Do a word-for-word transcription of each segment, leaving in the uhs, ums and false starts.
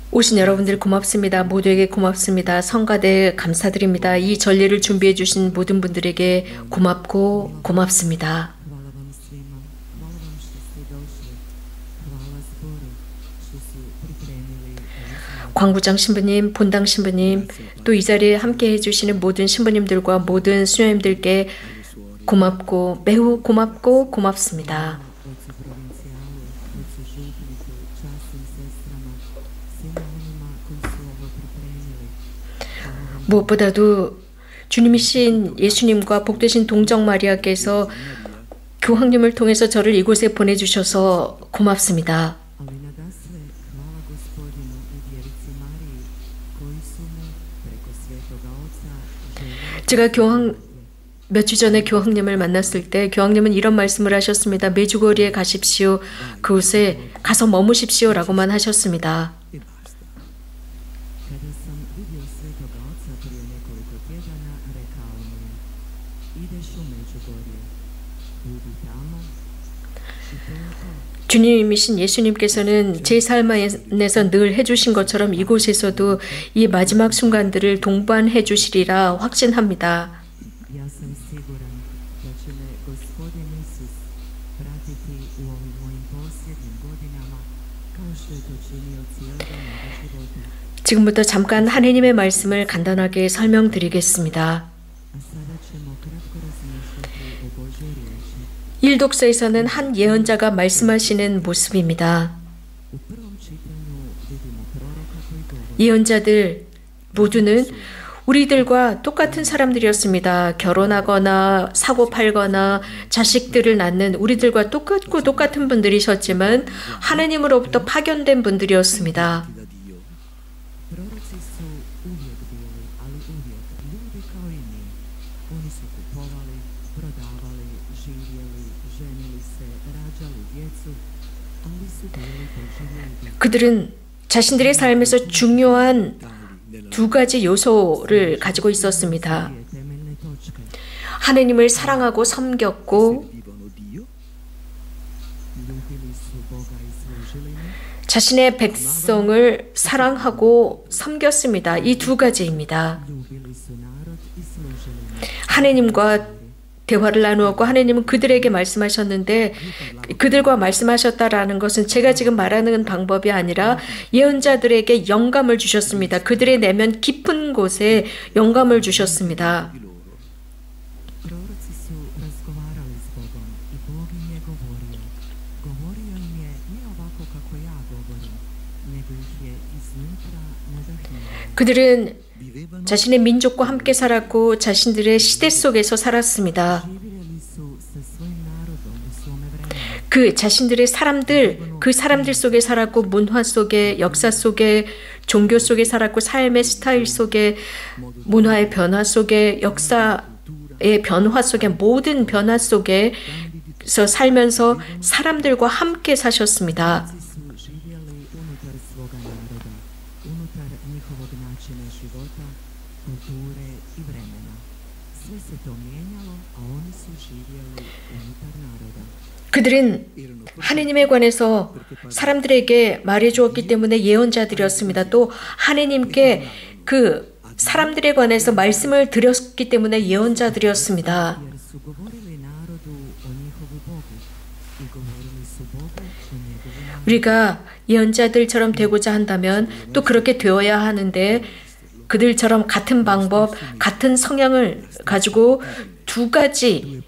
오신 여러분들 고맙습니다. 모두에게 고맙습니다. 성가대 감사드립니다. 이 전례를 준비해 주신 모든 분들에게 고맙고 고맙습니다. Hvala vam svima, hvala vam što ste došli. Hvala zboru što su pripremili ovu 광부장 신부님, 본당 신부님, 또 이 자리에 함께 해주시는 모든 신부님들과 모든 수녀님들께 고맙고 매우 고맙고 고맙습니다. ocu provincijalu, ocu župniku, časnim sestrama, svima onima koji su ovo pripremili. 무엇보다도 주님이신 예수님과 복되신 동정 마리아께서 교황님을 통해서 저를 이곳에 보내주셔서 고맙습니다. Ali nadasve hvala Gospodinu i vjerici Mariji koji su mu preko Svetoga Oca željeli 제가 교황 몇 주 전에 교황님을 만났을 때 교황님은 이런 말씀을 하셨습니다. 메주거리에 가십시오. 그곳에 가서 머무십시오라고만 하셨습니다. i basta. Kada sam vidio Svetoga Oca prije nekoliko tjedana, rekao mi je: ideš u Međugorje, budi tamo i to je to. 주님이신 예수님께서는 제 삶 안에서 늘 해주신 것처럼 이곳에서도 이 마지막 순간들을 동반해 주시리라 확신합니다. Ja sam siguran da će me Gospodin Isus pratiti u ovim mojim posljednjim godinama kao što je to činio cijeloga moga života. 지금부터 잠깐 하느님의 말씀을 간단하게 설명드리겠습니다. A sada ćemo kratko razmišljati o Božoj riječi. 일독서에서는 한 예언자가 말씀하시는 모습입니다. U prvom čitanju vidimo proroka koji govori: 예언자들 모두는 우리들과 똑같은 사람들이었습니다. 결혼하거나 사고 팔거나 자식들을 낳는 우리들과 똑같고 똑같은 분들이셨지만 하나님으로부터 파견된 분들이었습니다. Proroci su uvijek bili, ali uvijek ljudi kao i mi. Oni su kupovali, prodavali, živjeli, ženili se, rađali djecu, ali su bili Božji ljudi. 그들은 자신들의 삶에서 중요한 두 가지 요소를 가지고 있었습니다. Dvije temeljne točke. 하나님을 사랑하고 섬겼고 Ljubili su Boga i služili mu, 자신의 백성을 사랑하고 섬겼습니다. 이 두 가지입니다. ljubili su narod i služili mu. 하나님과 대화를 나누었고 하나님은 그들에게 말씀하셨는데 그들과 말씀하셨다라는 것은 제가 지금 말하는 방법이 아니라 예언자들에게 영감을 주셨습니다. 그들의 내면 깊은 곳에 영감을 주셨습니다. Proroci su razgovarali s Bogom i Bog im je govorio. Govorio im je ne ovako kako ja govorim, nego ih je iznutra nadahnjivao. 그들은 자신의 민족과 함께 살았고 자신들의 시대 속에서 살았습니다. Živjeli su sa svojim narodom u svome vremenu. 그 자신들의 사람들, 그 사람들 속에 살았고 문화 속에, 역사 속에, 종교 속에 살았고 삶의 스타일 속에, 문화의 변화 속에, 역사의 변화 속에, 모든 변화 속에서 살면서 사람들과 함께 사셨습니다. Proroci su živjeli unutar svoga naroda, unutar njihovog načina života, kulture i vremena. Sve se to mijenjalo, a oni su živjeli unutar naroda. 그들은 하느님에 관해서 사람들에게 말해주었기 때문에 예언자들이었습니다. 또 하느님께 그 사람들에 관해서 말씀을 드렸기 때문에 예언자들이었습니다. Jer su govorili narodu o njihovu Bogu i govorili su Bogu o njegovu narodu. 우리가 예언자들처럼 되고자 한다면 또 그렇게 되어야 하는데 그들처럼 같은 방법, 같은 성향을 가지고 두 가지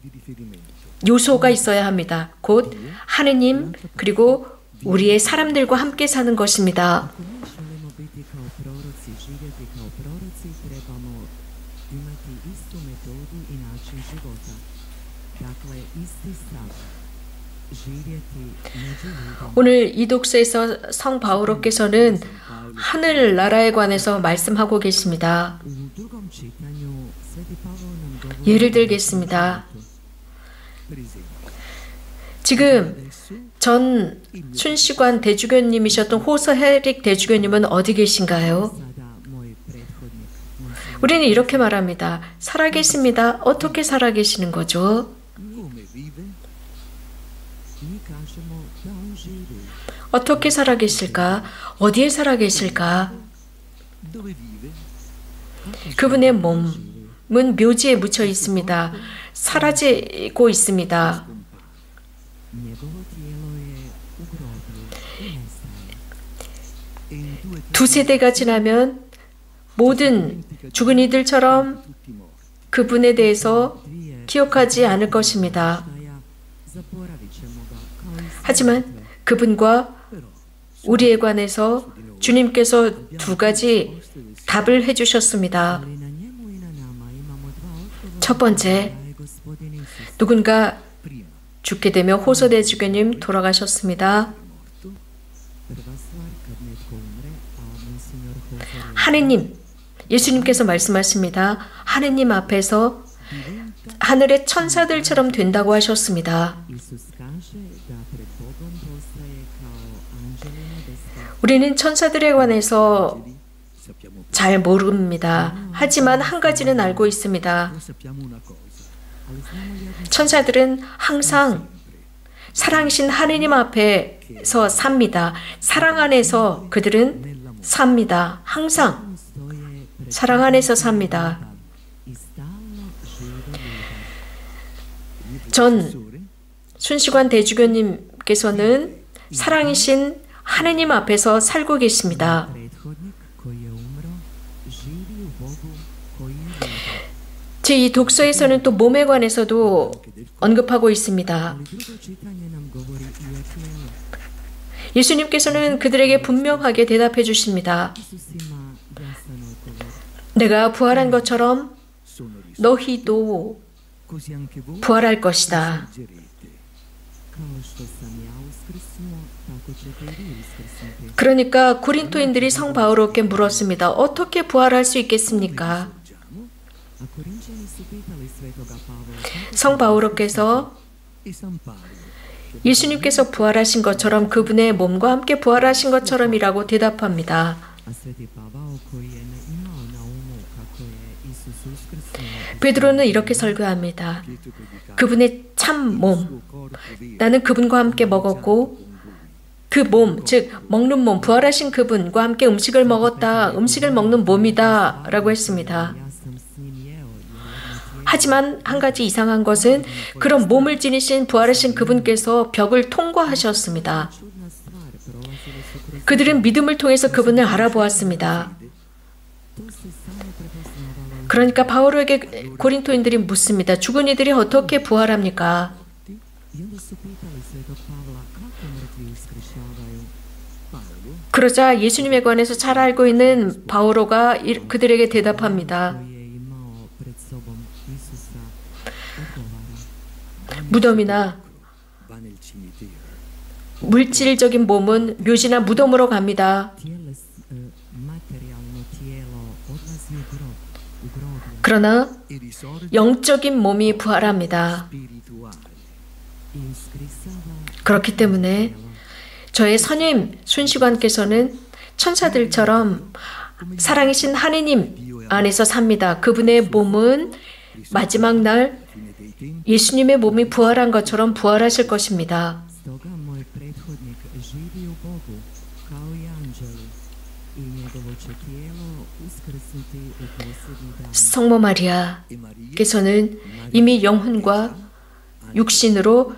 요소가 있어야 합니다. 곧 하느님 그리고 우리의 사람들과 함께 사는 것입니다. Ako mi želimo biti kao proroci, živjeti kao proroci, trebamo imati istu metodu i način života. Dakle, isti stav. živjeti među ljudima. 오늘 이 독서에서 성 바오로께서는 하늘나라에 관해서 말씀하고 계십니다. U drugom čitanju Sveti Pavao nam govori 예를 들겠습니다. 지금 전 순시관 대주교님이셨던 호서헤릭 대주교님은 어디 계신가요? sada moj prethodnik, moj sin, 우리는 이렇게 말합니다. 살아계십니다. 어떻게 살아계시는 거죠? mi kažemo da on živi. 어떻게 살아계실까? 어디에 살아계실까? 그분의 몸은 묘지에 묻혀 있습니다. 사라지고 있습니다. 두 세대가 지나면 모든 죽은 이들처럼 그분에 대해서 기억하지 않을 것입니다. 하지만 그분과 우리에 관해서 주님께서 두 가지 답을 해주셨습니다. 첫 번째, 누군가 죽게 되면 호소대 주교님 돌아가셨습니다. 하느님, 예수님께서 말씀하십니다. 하느님 앞에서 하늘의 천사들처럼 된다고 하셨습니다. 우리는 천사들에 관해서 잘 모릅니다. 하지만 한 가지는 알고 있습니다. 천사들은 항상 사랑이신 하느님 앞에서 삽니다. 사랑 안에서 그들은 삽니다. 항상 사랑 안에서 삽니다. 전 순시관 대주교님께서는 사랑이신 하느님 앞에서 살고 계십니다. 제 이 독서에서는 또 몸에 관해서도 언급하고 있습니다. 예수님께서는 그들에게 분명하게 대답해 주십니다. 내가 부활한 것처럼 너희도 부활할 것이다. 그러니까 고린토인들이 성 바오로께 물었습니다. 어떻게 부활할 수 있겠습니까? 성 바오로께서 예수님께서 부활하신 것처럼 그분의 몸과 함께 부활하신 것처럼이라고 대답합니다. 베드로는 이렇게 설교합니다. 그분의 참 몸, 나는 그분과 함께 먹었고 그 몸, 즉 먹는 몸, 부활하신 그분과 함께 음식을 먹었다, 음식을 먹는 몸이다 라고 했습니다. 하지만 한 가지 이상한 것은 그런 몸을 지니신 부활하신 그분께서 벽을 통과하셨습니다. 그들은 믿음을 통해서 그분을 알아보았습니다. 그러니까 바오로에게 고린토인들이 묻습니다. 죽은 이들이 어떻게 부활합니까? 그러자 예수님에 관해서 잘 알고 있는 바오로가 그들에게 대답합니다. 무덤이나 물질적인 몸은 묘지나 무덤으로 갑니다. 그러나 영적인 몸이 부활합니다. 그렇기 때문에 저의 선임 순시관께서는 천사들처럼 사랑이신 하느님 안에서 삽니다. 그분의 몸은 마지막 날 예수님의 몸이 부활한 것처럼 부활하실 것입니다. 성모 마리아께서는 이미 영혼과 육신으로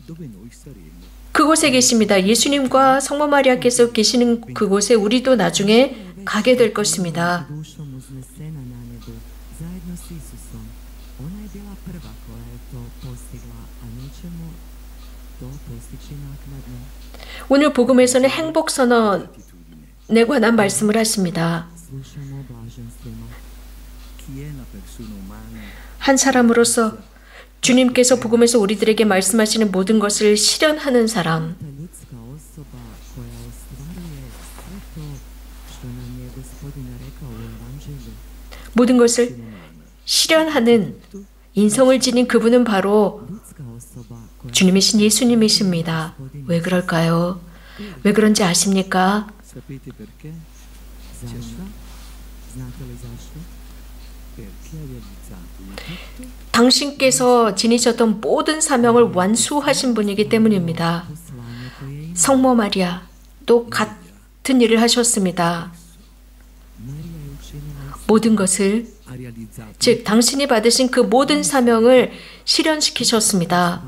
그곳에 계십니다. 예수님과 성모 마리아께서 계시는 그곳에 우리도 나중에 가게 될 것입니다. 오늘 복음에서는 행복선언에 관한 말씀을 하십니다. 한 사람으로서 주님께서 복음에서 우리들에게 말씀하시는 모든 것을 실현하는 사람, 모든 것을 실현하는 인성을 지닌 그분은 바로 주님이신 예수님이십니다. 왜 그럴까요? 왜 그런지 아십니까? 당신께서 지니셨던 모든 사명을 완수하신 분이기 때문입니다. 성모 마리아 또 같은 같은 일을 하셨습니다. 모든 것을, 즉 당신이 받으신 그 모든 사명을 실현시키셨습니다.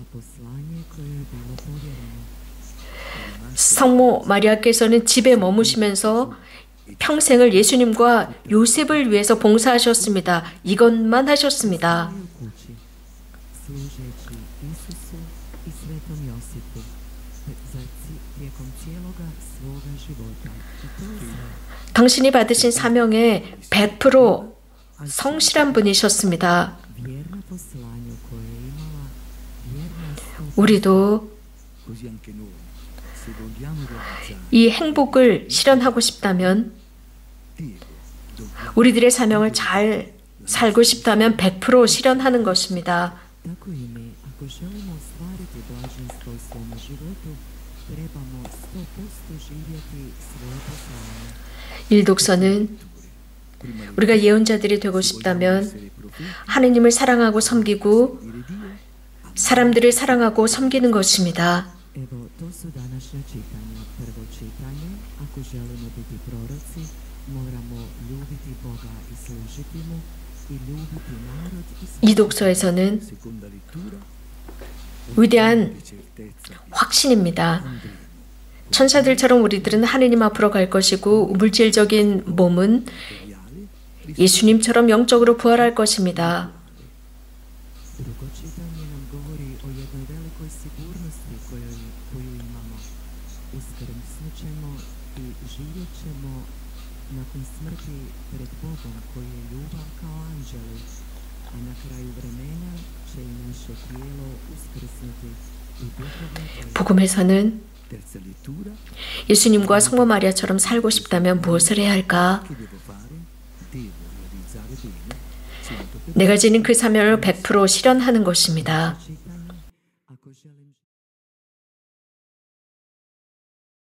성모 마리아께서는 집에 머무시면서 평생을 예수님과 요셉을 위해서 봉사하셨습니다. 이것만 하셨습니다. 당신이 받으신 사명에 백 퍼센트 성실한 분이셨습니다. 우리도 이 행복을 실현하고 싶다면, 우리들의 사명을 잘 살고 싶다면 백 퍼센트 실현하는 것입니다. 일독서는 우리가 예언자들이 되고 싶다면 하느님을 사랑하고 섬기고 사람들을 사랑하고 섬기는 것입니다. 이 독서에서는 위대한 확신입니다. 천사들처럼 우리들은 하느님 앞으로 갈 것이고 물질적인 몸은 예수님처럼 영적으로 부활할 것입니다. 복음에서는 예수님과 성모 마리아처럼 살고 싶다면 무엇을 해야 할까? 내가 지닌 그 사명을 백 퍼센트 실현하는 것입니다.